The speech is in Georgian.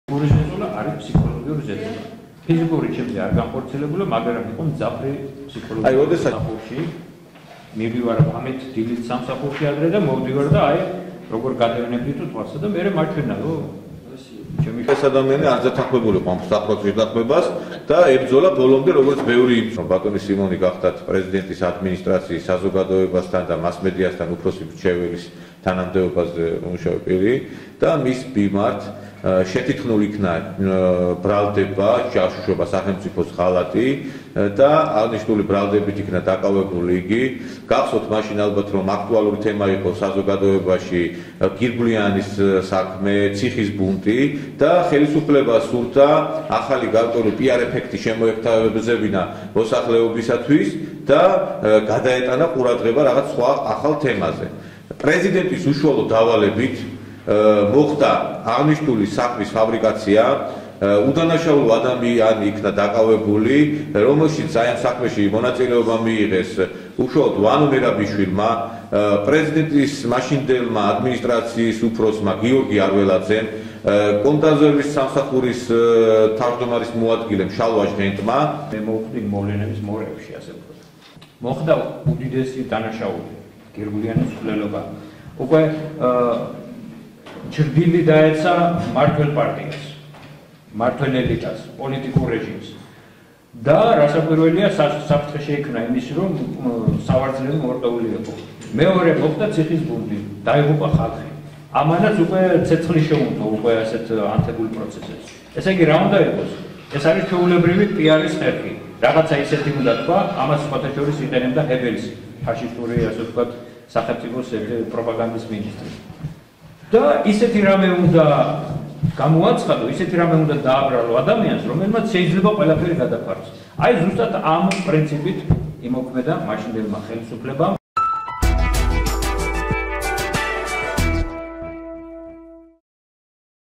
Ურიზეზოლა არის ფსიქოლოგიური ზეწოლა. ფიზიკური ჩემზე არ განხორციელებულა, მაგრამ იყო მძაფრი ფსიქოლოგიური. აი, როდესაც მივივარ 13 დილით სამსახურში ადრე და მოვდივარ და აი როგორ გადავენებდი თუ თვალსა და მე მაჩვენაო. ეს ადამიანი არ დათანხმებული იყო ამ საფრთხის დათმებას და ებრძოლა ბოლომდე როგორც ბევრი რომ ბატონი სიმონი გახდათ პრეზიდენტის ადმინისტრაციის საზოგადოებასთან და მასმედიასთან უფროსი მრჩეველის თანამდებობაზე მუშაობ პირი და მის მიმართ შეთითქმული იქნა ბრალდება, ჯაშუშობა სახელმწიფოს ხალატი და აღნიშნული ბრალდებით იქნა დაკავებული იგი. გახსოვთ მაშინ ალბათ რომ აქტუალური თემა იყო საზოგადოებაში გირგვლიანის საქმე, ციხის ბუნტი და ხელისუფლებას სურდა ახალი გარკვეული PR ეფექტი შემოეფთვებინა მოსახლეობისათვის და გადაეტანა ყურადღება რაღაც სხვა ახალ თემაზე. პრეზიდენტის უშუალო დავალებით მოხდა აღნიშნული საქმის ფაბრიკაცია, უდანაშაულო ადამიანი იქნა დაკავებული, რომელშიც აი ამ საქმეში მონაწილეობა მიიღეს უშუალოდ ვანო მერაბიშვილმა, პრეზიდენტის მაშინდელმა ადმინისტრაციის უფროსმა გიორგი არველაძემ, კონდაზერვის სამსახურის თავმჯდომარის მოადგილემ შალვა ჟღენტმა. მე მოვხდი მოვლენების მორევში, ასე ვთქვათ. მოხდა უდიდესი დანაშაული, გირგვლიანის მკვლელობა. უკვე ჭრილი დაეცა მართლ პარტიას, მართლ ელიტას, პოლიტიკურ რეჟიმს. და რასაკვირველია, საფრთხე შეიქმნა იმის, რომ სავარძლები მორტეული იყო. მეორე მოხდა ციხის ბუნტი, დაიღუპა ხალხი. ამანაც უკვე ცეცხლი შეუნთო უკვე ასეთ ანთებულ პროცესებს. ესე იგი, რა უნდა იყოს? ეს არის ჩვეულებრივი PR-ის ხერხი. რაღაცა ისეთი უნდა თქვა, ამას სხვათა შორის იყენებდა ჰებელსი, ფაშისტური, ასე ვთქვათ, სახელმწიფოს პროპაგანდის მინისტრი. და ისეთი რამე უნდა გამოაცხადო, ისეთი რამე უნდა დააბრალო ადამიანს, რომელმაც შეიძლება ყველაფერი გადაფაროს. აი ზუსტად ამ პრინციპით იმოქმედა მაშინდელმა ხელისუფლებამ.